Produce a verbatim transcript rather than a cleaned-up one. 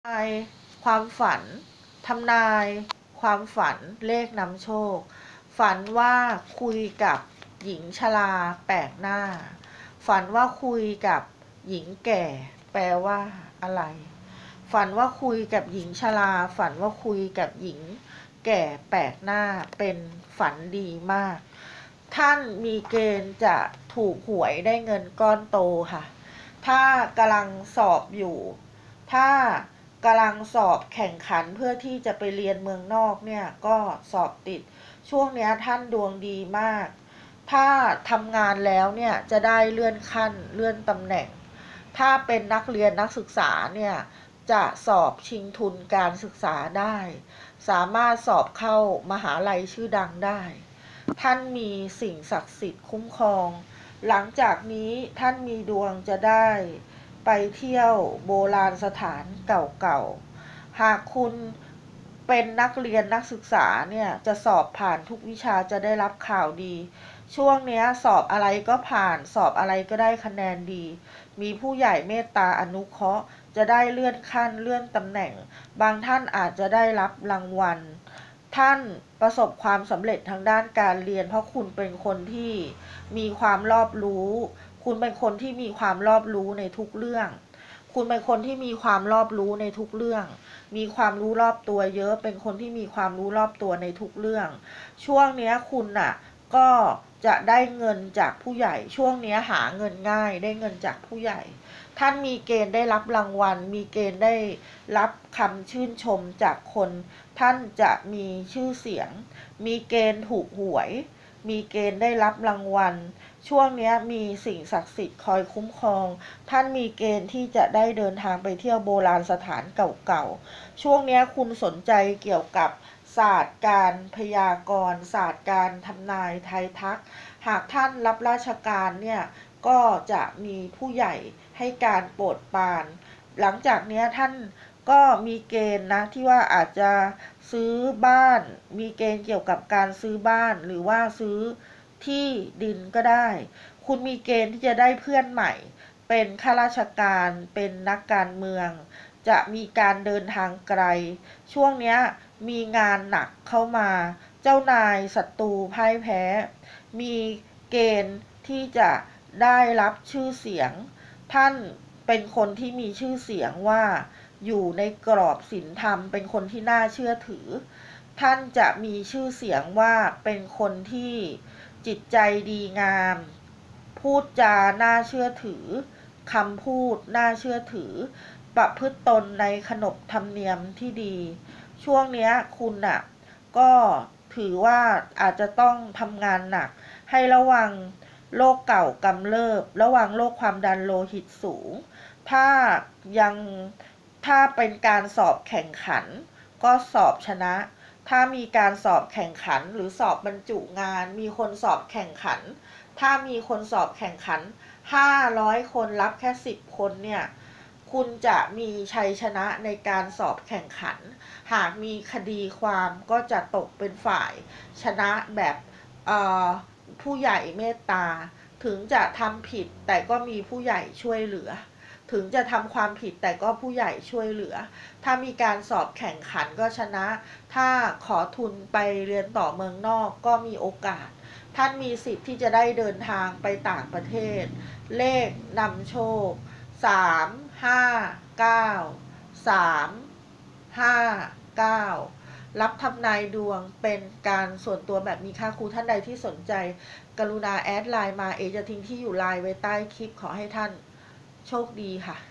ทำนายความฝันทำนายความฝันเลขนำโชคฝันว่าคุยกับหญิงชราแปลกหน้าฝันว่าคุยกับหญิงแก่แปลว่าอะไรฝันว่าคุยกับหญิงชราฝันว่าคุยกับหญิงแก่แปลกหน้าเป็นฝันดีมากท่านมีเกณฑ์จะถูกหวยได้เงินก้อนโตค่ะถ้ากำลังสอบอยู่ถ้ากำลังสอบแข่งขันเพื่อที่จะไปเรียนเมืองนอกเนี่ยก็สอบติดช่วงนี้ท่านดวงดีมากถ้าทำงานแล้วเนี่ยจะได้เลื่อนขั้นเลื่อนตำแหน่งถ้าเป็นนักเรียนนักศึกษาเนี่ยจะสอบชิงทุนการศึกษาได้สามารถสอบเข้ามหาลัยชื่อดังได้ท่านมีสิ่งศักดิ์สิทธิ์คุ้มครองหลังจากนี้ท่านมีดวงจะได้ไปเที่ยวโบราณสถานเก่าๆหากคุณเป็นนักเรียนนักศึกษาเนี่ยจะสอบผ่านทุกวิชาจะได้รับข่าวดีช่วงนี้สอบอะไรก็ผ่านสอบอะไรก็ได้คะแนนดีมีผู้ใหญ่เมตตาอนุเคราะห์จะได้เลื่อนขั้นเลื่อนตำแหน่งบางท่านอาจจะได้รับรางวัลท่านประสบความสำเร็จทางด้านการเรียนเพราะคุณเป็นคนที่มีความรอบรู้คุณเป็นคนที่มีความรอบรู้ในทุกเรื่องคุณเป็นคนที่มีความรอบรู้ในทุกเรื่องมีความรู้รอบตัวเยอะเป็นคนที่มีความรู้รอบตัวในทุกเรื่องช่วงนี้คุณน่ะก็จะได้เงินจากผู้ใหญ่ช่วงนี้หาเงินง่ายได้เงินจากผู้ใหญ่ท่านมีเกณฑ์ได้รับรางวัลมีเกณฑ์ได้รับคำชื่นชมจากคนท่านจะมีชื่อเสียงมีเกณฑ์ถูกหวยมีเกณฑ์ได้รับรางวัลช่วงนี้มีสิ่งศักดิ์สิทธิ์คอยคุ้มครองท่านมีเกณฑ์ที่จะได้เดินทางไปเที่ยวโบราณสถานเก่าๆช่วงนี้คุณสนใจเกี่ยวกับศาสตร์การพยากรณ์ศาสตร์การทำนายทายทักหากท่านรับราชการเนี่ยก็จะมีผู้ใหญ่ให้การโปรดปรานหลังจากนี้ท่านก็มีเกณฑ์นะที่ว่าอาจจะซื้อบ้านมีเกณฑ์เกี่ยวกับการซื้อบ้านหรือว่าซื้อที่ดินก็ได้คุณมีเกณฑ์ที่จะได้เพื่อนใหม่เป็นข้าราชการเป็นนักการเมืองจะมีการเดินทางไกลช่วงนี้มีงานหนักเข้ามาเจ้านายศัตรูพ่ายแพ้มีเกณฑ์ที่จะได้รับชื่อเสียงท่านเป็นคนที่มีชื่อเสียงว่าอยู่ในกรอบศีลธรรมเป็นคนที่น่าเชื่อถือท่านจะมีชื่อเสียงว่าเป็นคนที่จิตใจดีงามพูดจาน่าเชื่อถือคำพูดน่าเชื่อถือประพฤติตนในขนบธรรมเนียมที่ดีช่วงนี้คุณน่ะก็ถือว่าอาจจะต้องทำงานหนักให้ระวังโรคเก่ากำเริบระวังโรคความดันโลหิตสูงถ้ายังถ้าเป็นการสอบแข่งขันก็สอบชนะถ้ามีการสอบแข่งขันหรือสอบบรรจุงานมีคนสอบแข่งขันถ้ามีคนสอบแข่งขันห้าร้อยคนรับแค่สิบคนเนี่ยคุณจะมีชัยชนะในการสอบแข่งขันหากมีคดีความก็จะตกเป็นฝ่ายชนะแบบผู้ใหญ่เมตตาถึงจะทำผิดแต่ก็มีผู้ใหญ่ช่วยเหลือถึงจะทำความผิดแต่ก็ผู้ใหญ่ช่วยเหลือถ้ามีการสอบแข่งขันก็ชนะถ้าขอทุนไปเรียนต่อเมืองนอกก็มีโอกาสท่านมีสิทธิ์ที่จะได้เดินทางไปต่างประเทศเลขนำโชคสามห้าเก้าสามห้าเก้ารับทำนายดวงเป็นการส่วนตัวแบบมีค่าครูท่านใดที่สนใจกรุณาแอดไลน์มาเอจะทิ้งที่อยู่ไลน์ไว้ใต้คลิปขอให้ท่านโชคดีค่ะ